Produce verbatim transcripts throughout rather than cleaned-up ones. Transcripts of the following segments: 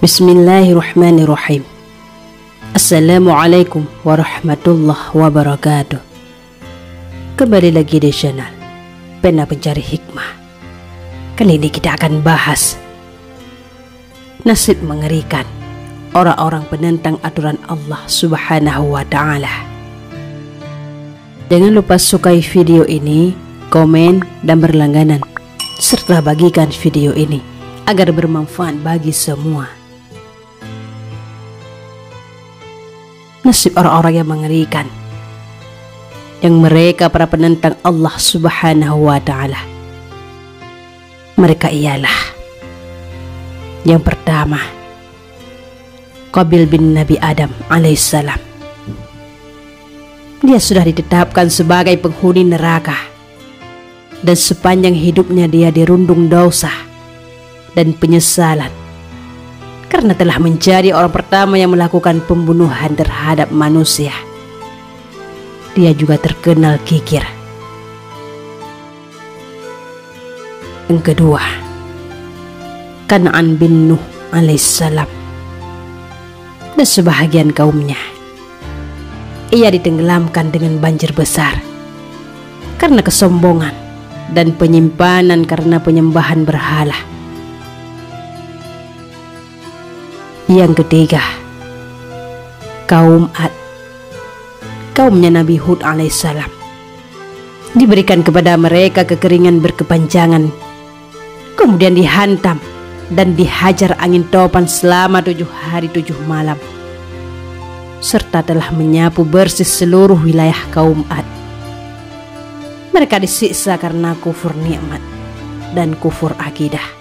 Bismillahirrahmanirrahim. Assalamualaikum warahmatullahi wabarakatuh. Kembali lagi di channel Pena Pencari Hikmah. Kali ini kita akan bahas nasib mengerikan orang-orang penentang aturan Allah Subhanahu wa ta'ala. Jangan lupa sukai video ini, komen, dan berlangganan, serta bagikan video ini agar bermanfaat bagi semua. Nasib orang-orang yang mengerikan, yang mereka para penentang Allah Subhanahu wa ta'ala. Mereka ialah yang pertama, Qabil bin Nabi Adam alaihissalam. Dia sudah ditetapkan sebagai penghuni neraka, dan sepanjang hidupnya dia dirundung dosa dan penyesalan karena telah menjadi orang pertama yang melakukan pembunuhan terhadap manusia. Dia juga terkenal kikir. Yang kedua, Kan'an bin Nuh alaihissalam dan sebahagian kaumnya. Ia ditenggelamkan dengan banjir besar karena kesombongan dan penyimpanan karena penyembahan berhala. Yang ketiga, kaum Ad, kaumnya Nabi Hud alaihissalam. Diberikan kepada mereka kekeringan berkepanjangan, kemudian dihantam dan dihajar angin topan selama tujuh hari tujuh malam, serta telah menyapu bersih seluruh wilayah kaum Ad. Mereka disiksa karena kufur nikmat dan kufur akidah.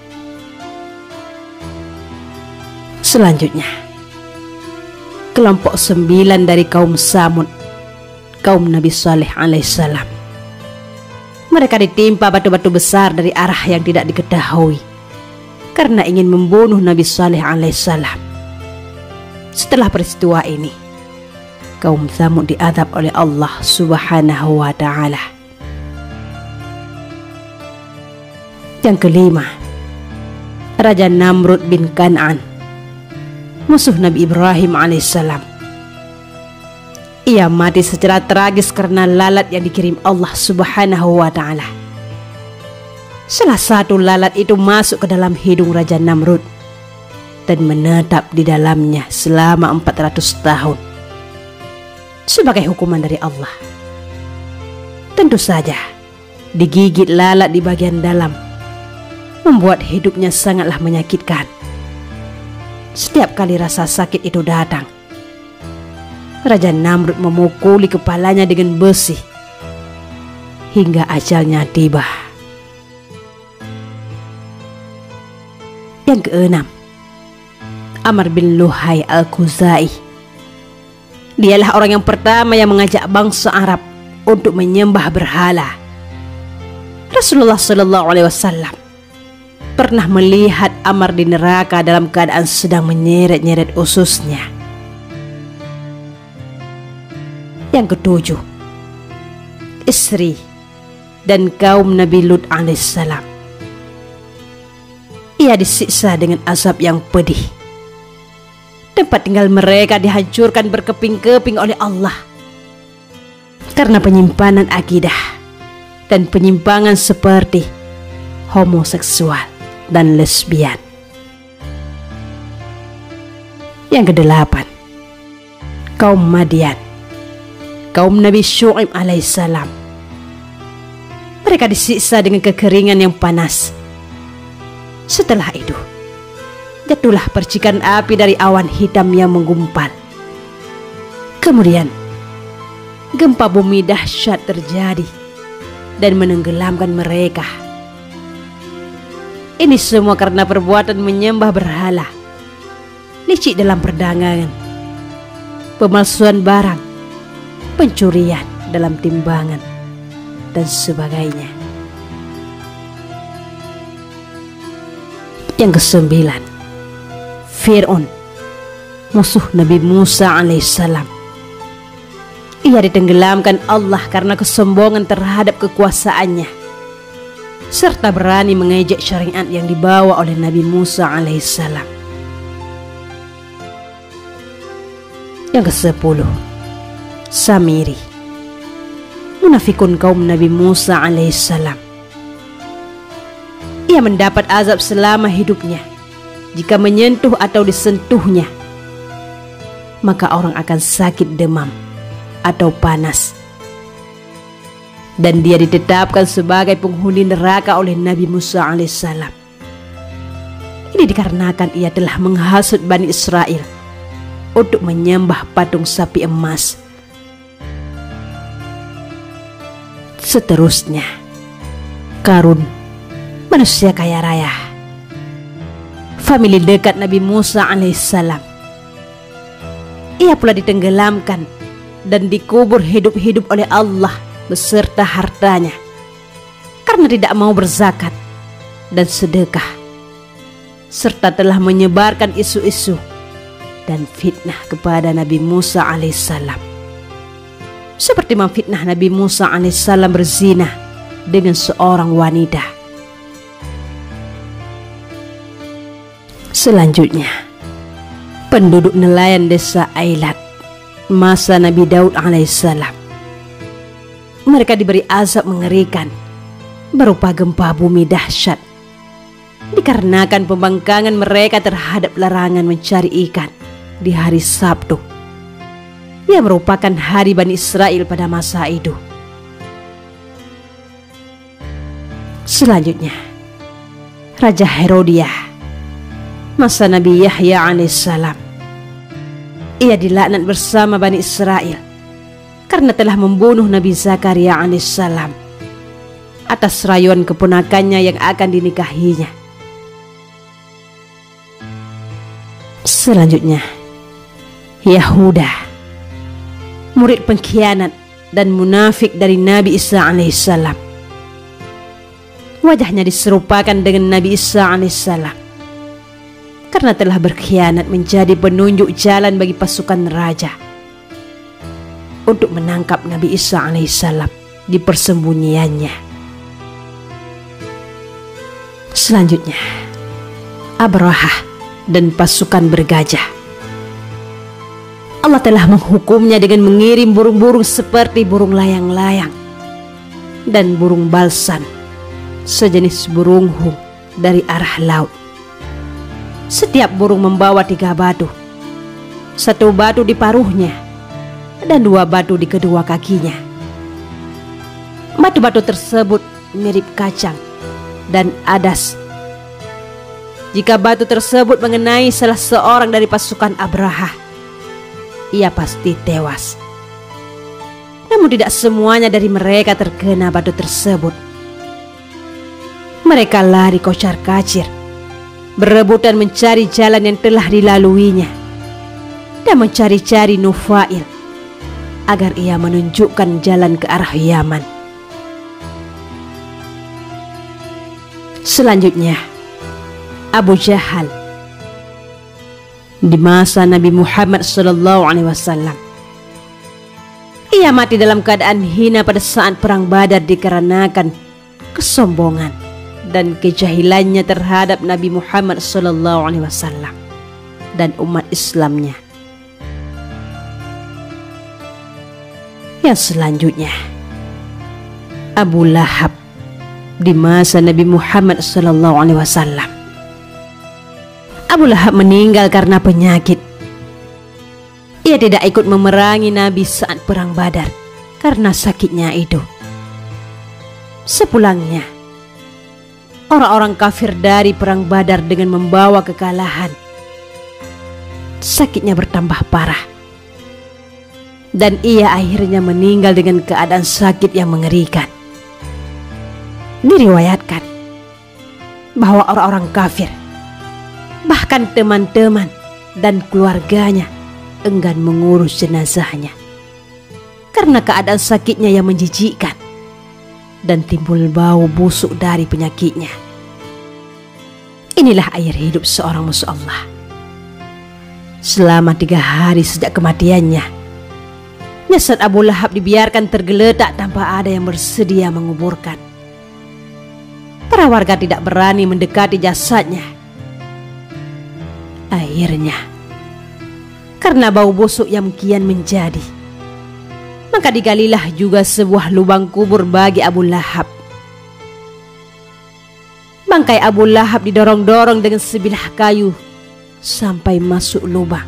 Selanjutnya, kelompok sembilan dari kaum Samud, kaum Nabi Saleh alaihissalam. Mereka ditimpa batu-batu besar dari arah yang tidak diketahui karena ingin membunuh Nabi Saleh alaihissalam. Setelah peristiwa ini, kaum Samud diazab oleh Allah Subhanahu wa ta'ala. Yang kelima, Raja Namrud bin Kan'an, musuh Nabi Ibrahim alaihissalam. Ia mati secara tragis karena lalat yang dikirim Allah Subhanahu wa ta'ala. Salah satu lalat itu masuk ke dalam hidung Raja Namrud dan menetap di dalamnya selama empat ratus tahun sebagai hukuman dari Allah. Tentu saja digigit lalat di bagian dalam membuat hidupnya sangatlah menyakitkan. Setiap kali rasa sakit itu datang, Raja Namrud memukuli kepalanya dengan besi hingga ajalnya tiba. Yang keenam, Amr bin Luhai al-Khuzai. Dialah orang yang pertama yang mengajak bangsa Arab untuk menyembah berhala. Rasulullah Shallallahu Alaihi Wasallam pernah melihat Amr di neraka dalam keadaan sedang menyeret-nyeret ususnya. Yang ketujuh, istri dan kaum Nabi Lut alaihissalam. Ia disiksa dengan azab yang pedih. Tempat tinggal mereka dihancurkan berkeping-keping oleh Allah karena penyimpanan akidah dan penyimpangan seperti homoseksual dan lesbian. Yang kedelapan, kaum Madian, kaum Nabi Syu'aib alaihissalam. Mereka disiksa dengan kekeringan yang panas. Setelah itu, jatuhlah percikan api dari awan hitam yang menggumpal. Kemudian, gempa bumi dahsyat terjadi dan menenggelamkan mereka. Ini semua karena perbuatan menyembah berhala, licik dalam perdagangan, pemalsuan barang, pencurian dalam timbangan, dan sebagainya. Yang kesembilan, Fir'aun, musuh Nabi Musa alaihissalam. Ia ditenggelamkan Allah karena kesombongan terhadap kekuasaannya serta berani mengejek syariat yang dibawa oleh Nabi Musa alaihissalam. Yang kesepuluh, Samiri, munafikun kaum Nabi Musa alaihissalam. Ia mendapat azab selama hidupnya. Jika menyentuh atau disentuhnya, maka orang akan sakit demam atau panas. Dan dia ditetapkan sebagai penghuni neraka oleh Nabi Musa alaihissalam. Ini dikarenakan ia telah menghasut Bani Israel untuk menyembah patung sapi emas. Seterusnya, Karun, manusia kaya raya, famili dekat Nabi Musa alaihissalam. Ia pula ditenggelamkan dan dikubur hidup-hidup oleh Allah beserta hartanya karena tidak mau berzakat dan sedekah, serta telah menyebarkan isu-isu dan fitnah kepada Nabi Musa alaihissalam, seperti memfitnah Nabi Musa alaihissalam berzina dengan seorang wanita. Selanjutnya, penduduk nelayan desa Ailat masa Nabi Daud alaihissalam. Mereka diberi azab mengerikan berupa gempa bumi dahsyat dikarenakan pembangkangan mereka terhadap larangan mencari ikan di hari Sabtu, yang merupakan hari Bani Israel pada masa itu. Selanjutnya, Raja Herodiah masa Nabi Yahya alaihissalam. Ia dilaknat bersama Bani Israel karena telah membunuh Nabi Zakaria alaihissalam atas rayuan keponakannya yang akan dinikahinya. Selanjutnya, Yahuda, murid pengkhianat dan munafik dari Nabi Isa alaihissalam. Wajahnya diserupakan dengan Nabi Isa alaihissalam karena telah berkhianat menjadi penunjuk jalan bagi pasukan raja untuk menangkap Nabi Isa alaihissalam di persembunyiannya. Selanjutnya, Abrahah dan pasukan bergajah. Allah telah menghukumnya dengan mengirim burung-burung seperti burung layang-layang dan burung balsan, sejenis burung hung dari arah laut. Setiap burung membawa tiga batu, satu batu di paruhnya dan dua batu di kedua kakinya. Batu-batu tersebut mirip kacang dan adas. Jika batu tersebut mengenai salah seorang dari pasukan Abraha, ia pasti tewas. Namun tidak semuanya dari mereka terkena batu tersebut. Mereka lari kocar-kacir, berebutan mencari jalan yang telah dilaluinya dan mencari-cari Nufail agar ia menunjukkan jalan ke arah Yaman. Selanjutnya, Abu Jahal di masa Nabi Muhammad sallallahu alaihi wasallam. Ia mati dalam keadaan hina pada saat perang Badar dikarenakan kesombongan dan kejahilannya terhadap Nabi Muhammad sallallahu alaihi wasallam dan umat Islamnya. Yang selanjutnya, Abu Lahab di masa Nabi Muhammad sallallahu alaihi wasallam. Abu Lahab meninggal karena penyakit. Ia tidak ikut memerangi Nabi saat perang Badar karena sakitnya itu. Sepulangnya, orang-orang kafir dari perang Badar dengan membawa kekalahan. Sakitnya bertambah parah dan ia akhirnya meninggal dengan keadaan sakit yang mengerikan. Diriwayatkan bahwa orang-orang kafir, bahkan teman-teman dan keluarganya, enggan mengurus jenazahnya karena keadaan sakitnya yang menjijikkan dan timbul bau busuk dari penyakitnya. Inilah akhir hidup seorang musuh Allah. Selama tiga hari sejak kematiannya, jasad Abu Lahab dibiarkan tergeletak tanpa ada yang bersedia menguburkan. Para warga tidak berani mendekati jasadnya. Akhirnya, karena bau busuk yang kian menjadi. Maka digalilah juga sebuah lubang kubur bagi Abu Lahab. Bangkai Abu Lahab didorong-dorong dengan sebilah kayu sampai masuk lubang.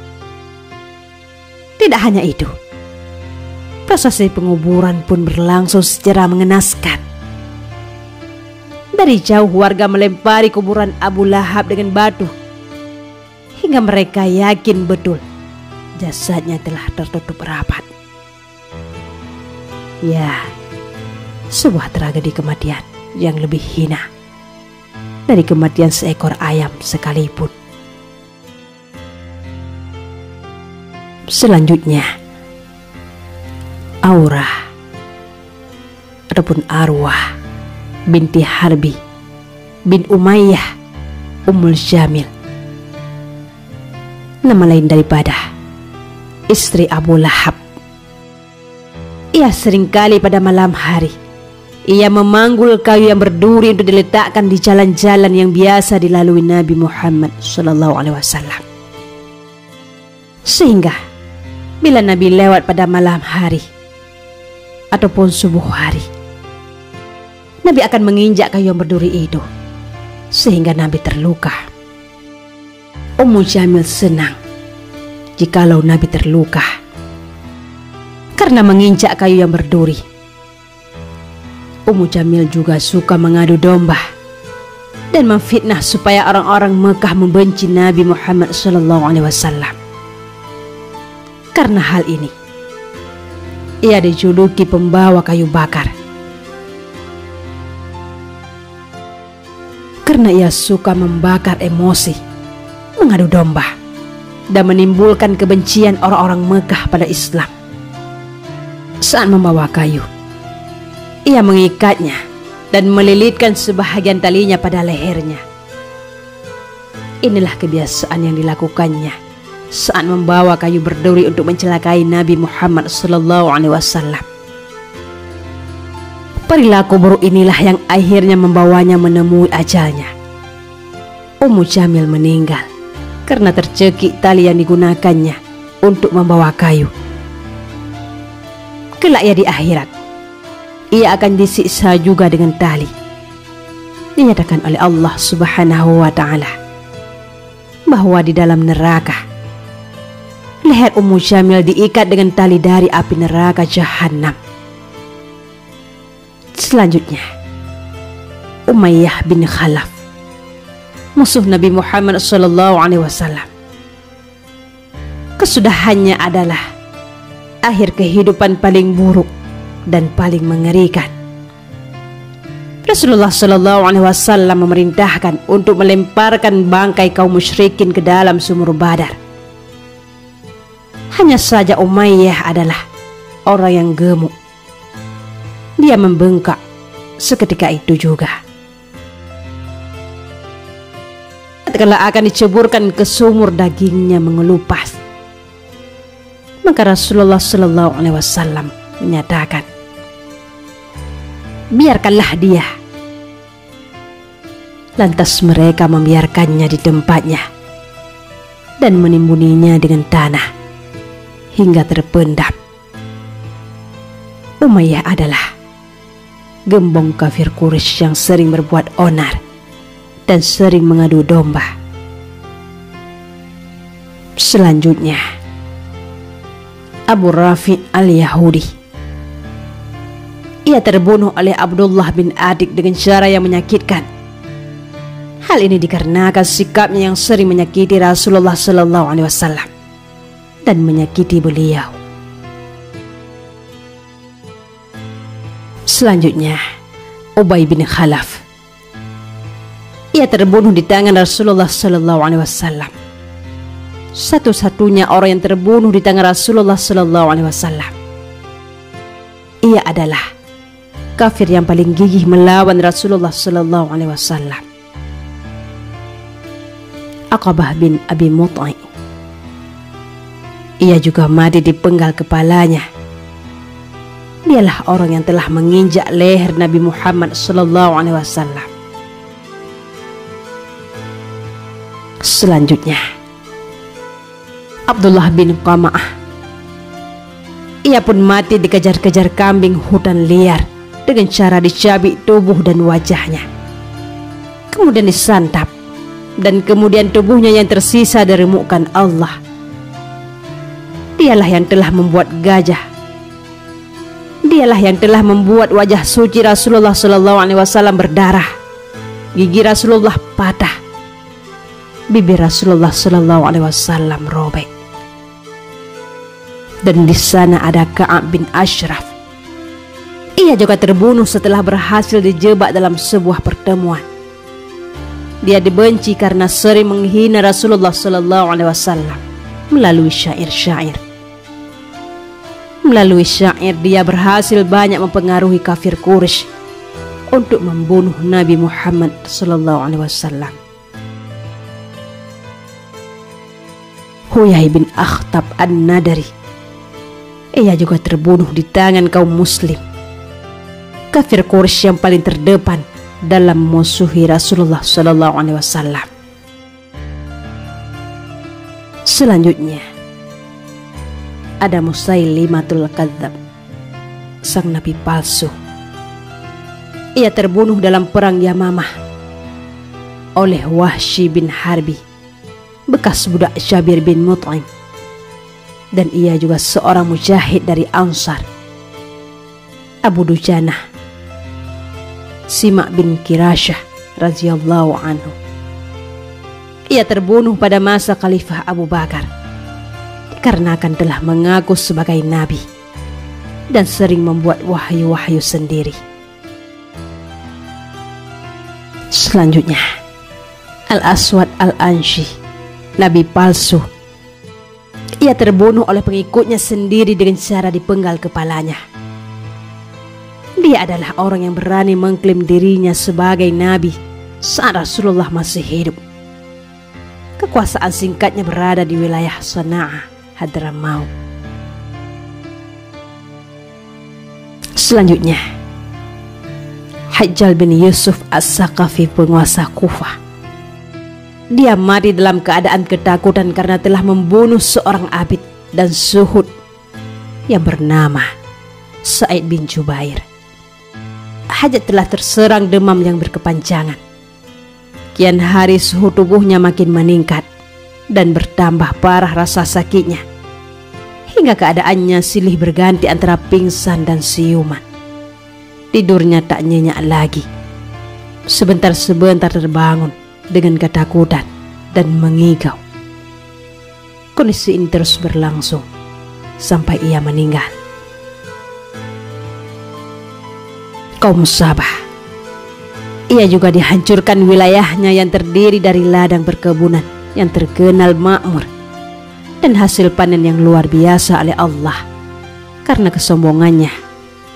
Tidak hanya itu, prosesi penguburan pun berlangsung secara mengenaskan. Dari jauh warga melempari kuburan Abu Lahab dengan batu, hingga mereka yakin betul jasadnya telah tertutup rapat. Ya, sebuah tragedi kematian yang lebih hina dari kematian seekor ayam sekalipun. Selanjutnya, Aurah ataupun Arwah binti Harbi bin Umayyah Ummul Jamil, nama lain daripada istri Abu Lahab. Ia seringkali pada malam hari ia memanggul kayu yang berduri untuk diletakkan di jalan-jalan yang biasa dilalui Nabi Muhammad Sallallahu Alaihi Wasallam, sehingga bila Nabi lewat pada malam hari ataupun subuh hari, Nabi akan menginjak kayu yang berduri itu sehingga Nabi terluka. Ummu Jamil senang jikalau Nabi terluka karena menginjak kayu yang berduri. Ummu Jamil juga suka mengadu domba dan memfitnah supaya orang-orang Mekah membenci Nabi Muhammad Sallallahu Alaihi Wasallam. Karena hal ini, ia dijuluki pembawa kayu bakar. Karena ia suka membakar emosi, mengadu domba, dan menimbulkan kebencian orang-orang Mekah pada Islam. Saat membawa kayu, ia mengikatnya dan melilitkan sebahagian talinya pada lehernya. Inilah kebiasaan yang dilakukannya saat membawa kayu berduri untuk mencelakai Nabi Muhammad Sallallahu Alaihi Wasallam. Perilaku buruk inilah yang akhirnya membawanya menemui ajalnya. Ummu Jamil meninggal karena tercekik tali yang digunakannya untuk membawa kayu. Kelak ia di akhirat, ia akan disiksa juga dengan tali. Dinyatakan oleh Allah Subhanahu wa Ta'ala bahwa di dalam neraka leher Ummu Jamil diikat dengan tali dari api neraka Jahannam. Selanjutnya, Umayyah bin Khalaf, musuh Nabi Muhammad Sallallahu Alaihi Wasallam. Kesudahannya adalah akhir kehidupan paling buruk dan paling mengerikan. Rasulullah Sallallahu Alaihi Wasallam memerintahkan untuk melemparkan bangkai kaum musyrikin ke dalam sumur Badar. Hanya saja Umayyah adalah orang yang gemuk. Dia membengkak seketika itu juga. Ketika akan diceburkan ke sumur, dagingnya mengelupas. Maka Rasulullah Sallallahu Alaihi Wasallam menyatakan, biarkanlah dia. Lantas mereka membiarkannya di tempatnya dan menimbuninya dengan tanah hingga terpendam. Umayyah adalah gembong kafir Quraisy yang sering berbuat onar dan sering mengadu domba. Selanjutnya, Abu Rafi al-Yahudi. Ia terbunuh oleh Abdullah bin Adik dengan cara yang menyakitkan. Hal ini dikarenakan sikapnya yang sering menyakiti Rasulullah Sallallahu Alaihi Wasallam dan menyakiti beliau. Selanjutnya, Ubay bin Khalaf. Ia terbunuh di tangan Rasulullah Sallallahu Alaihi Wasallam. Satu-satunya orang yang terbunuh di tangan Rasulullah Sallallahu Alaihi Wasallam. Ia adalah kafir yang paling gigih melawan Rasulullah Sallallahu Alaihi Wasallam. Aqabah bin Abi Mut'i. Ia juga mati di penggal kepalanya. Dialah orang yang telah menginjak leher Nabi Muhammad Sallallahu Alaihi Wasallam. Selanjutnya, Abdullah bin Qama'ah. Ia pun mati dikejar-kejar kambing hutan liar dengan cara dicabik tubuh dan wajahnya, kemudian disantap, dan kemudian tubuhnya yang tersisa diremukkan Allah. Dialah yang telah membuat gajah, dialah yang telah membuat wajah suci Rasulullah Shallallahu Alaihi Wasallam berdarah, gigi Rasulullah patah, bibir Rasulullah Shallallahu Alaihi Wasallam robek. Dan di sana ada Ka'ab bin Ashraf. Ia juga terbunuh setelah berhasil dijebak dalam sebuah pertemuan. Dia dibenci karena sering menghina Rasulullah Shallallahu Alaihi Wasallam melalui syair-syair. Melalui syair dia berhasil banyak mempengaruhi kafir Quraisy untuk membunuh Nabi Muhammad Shallallahu Alaihi Wasallam. Huyai bin Akhtab An-Nadari, ia juga terbunuh di tangan kaum muslim, kafir Quraisy yang paling terdepan dalam musuhi Rasulullah Shallallahu Alaihi Wasallam. Selanjutnya ada Musailimatul Kadzdzab, sang nabi palsu. Ia terbunuh dalam perang Yamamah oleh Wahsy bin Harbi, bekas budak Jabir bin Mut'im. Dan ia juga seorang mujahid dari Ansar. Abu Dujanah, Simak bin Kirasyah radhiyallahu anhu. Ia terbunuh pada masa Khalifah Abu Bakar dikarenakan telah mengaku sebagai nabi dan sering membuat wahyu-wahyu sendiri. Selanjutnya Al-Aswad Al-Anshi, nabi palsu. Ia terbunuh oleh pengikutnya sendiri dengan cara dipenggal kepalanya. Dia adalah orang yang berani mengklaim dirinya sebagai nabi saat Rasulullah masih hidup. Kekuasaan singkatnya berada di wilayah Sana'ah, Hadramaut. Selanjutnya Hajjal bin Yusuf As-Saqafi, penguasa Kufah. Dia mati dalam keadaan ketakutan karena telah membunuh seorang abid dan zuhud yang bernama Sa'id bin Jubair. Hajjaj telah terserang demam yang berkepanjangan. Kian hari suhu tubuhnya makin meningkat dan bertambah parah rasa sakitnya, hingga keadaannya silih berganti antara pingsan dan siuman. Tidurnya tak nyenyak lagi. Sebentar-sebentar terbangun dengan ketakutan dan mengigau. Kondisi ini terus berlangsung sampai ia meninggal. Kaum Sabah, ia juga dihancurkan wilayahnya yang terdiri dari ladang perkebunan yang terkenal makmur dan hasil panen yang luar biasa oleh Allah karena kesombongannya.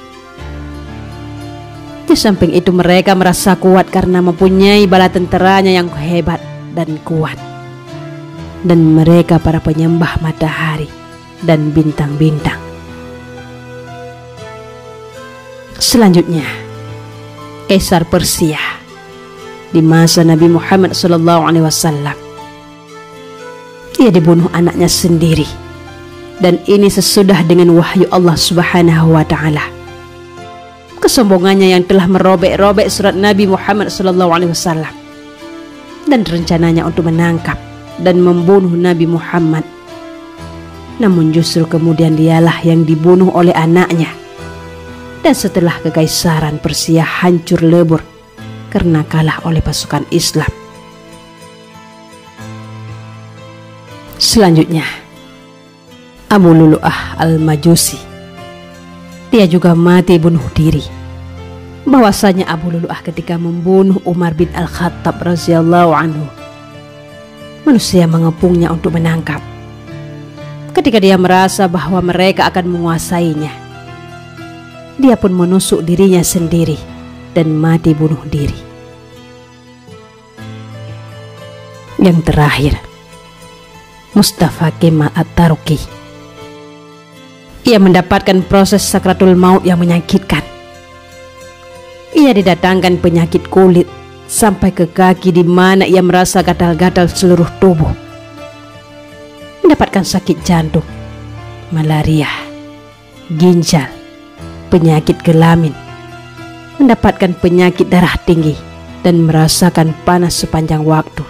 Di samping itu mereka merasa kuat karena mempunyai bala tenteranya yang hebat dan kuat. Dan mereka para penyembah matahari dan bintang-bintang. Selanjutnya Kaisar Persia di masa Nabi Muhammad Shallallahu Alaihi Wasallam. Ia dibunuh anaknya sendiri, dan ini sesudah dengan wahyu Allah Subhanahu Wa Taala. Kesombongannya yang telah merobek-robek surat Nabi Muhammad Shallallahu Alaihi Wasallam dan rencananya untuk menangkap dan membunuh Nabi Muhammad. Namun justru kemudian dialah yang dibunuh oleh anaknya. Dan setelah kekaisaran Persia hancur lebur karena kalah oleh pasukan Islam. Selanjutnya Abu Lulu'ah Al-Majusi. Dia juga mati bunuh diri. Bahwasanya Abu Lulu'ah ketika membunuh Umar bin Al-Khattab radhiyallahu anhu, manusia mengepungnya untuk menangkap. Ketika dia merasa bahwa mereka akan menguasainya, dia pun menusuk dirinya sendiri dan mati bunuh diri. Yang terakhir, Mustafa Kemal At-Taruki. Ia mendapatkan proses sakratul maut yang menyakitkan. Ia didatangkan penyakit kulit sampai ke kaki, di mana ia merasa gatal-gatal seluruh tubuh. mendapatkan sakit jantung, malaria, ginjal, penyakit kelamin, mendapatkan penyakit darah tinggi, dan merasakan panas sepanjang waktu.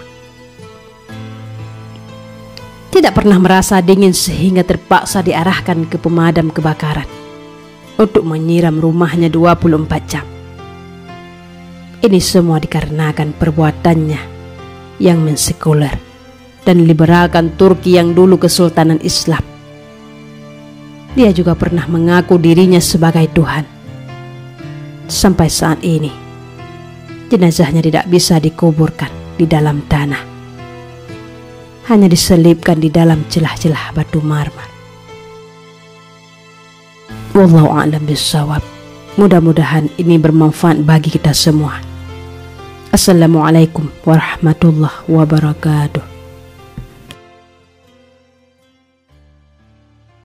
Tidak pernah merasa dingin sehingga terpaksa diarahkan ke pemadam kebakaran untuk menyiram rumahnya dua puluh empat jam. Ini semua dikarenakan perbuatannya yang mensekuler dan liberalkan Turki yang dulu Kesultanan Islam. Dia juga pernah mengaku dirinya sebagai Tuhan. Sampai saat ini, jenazahnya tidak bisa dikuburkan di dalam tanah. Hanya diselipkan di dalam celah-celah batu marmer. Wallahu a'lam bishawab. Mudah-mudahan ini bermanfaat bagi kita semua. Assalamualaikum warahmatullahi wabarakatuh.